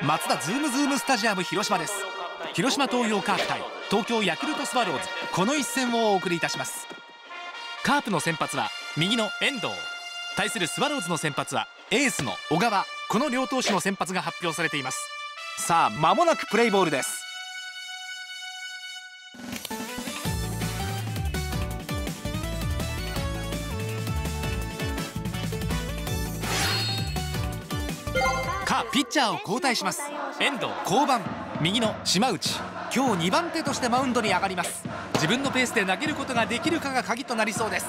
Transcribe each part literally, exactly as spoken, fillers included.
マツダズームズームスタジアム広島です。広島東洋カープ対東京ヤクルトスワローズ、この一戦をお送りいたします。カープの先発は右の遠藤、対するスワローズの先発はエースの小川、この両投手の先発が発表されています。さあ間もなくプレイボールです。カープピッチャーを交代します。遠藤降板、右の島内、今日にばん手としてマウンドに上がります。自分のペースで投げることができるかが鍵となりそうです。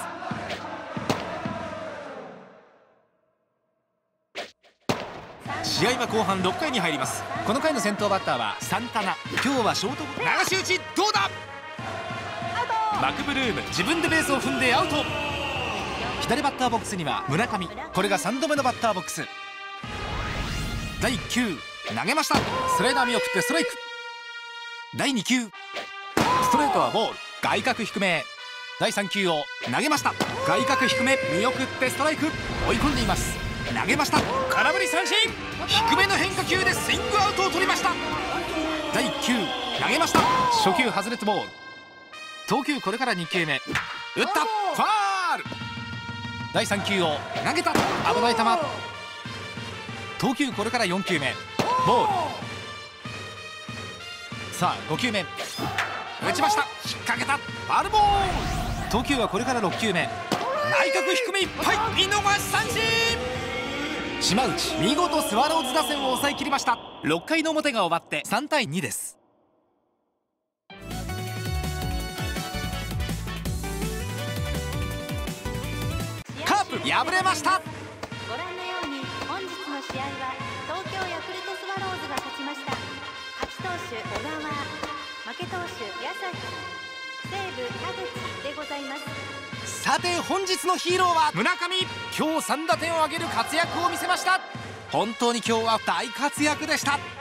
試合は後半ろっかいに入ります。この回の先頭バッターはサンタナ、今日はショート流し打ち、どうだ。マクブルーム、自分でベースを踏んでアウト。左バッターボックスには村上、これがさんどめのバッターボックス。だいいっ球投げました。スライダー見送ってストライク。だいに球ストレートはボール、外角低め。だいさん球を投げました。外角低め見送ってストライク。追い込んでいます。投げました。空振り三振。低めの変化球でスイングアウトを取りました。だいいっ球投げました。初球外れてボール。投球これからに球目、打ったファール。だいさん球を投げた、危ない球。投球これからよん球目、ボール。さあご球目打ちました、引っ掛けた、ファウルボール。投球はこれからろっ球目、内角低めいっぱい、見逃し三振。島内見事スワローズ打線を抑えきりました。ろっかいの表が終わってさんたいにです。カープ敗れました。 ご覧のように本日の試合は東京ヤクルトスワローズが勝ちました。勝ち投手小川、負け投手矢崎、西武田口でございます。 さて本日のヒーローは村上、今日さん打点を挙げる活躍を見せました。本当に今日は大活躍でした。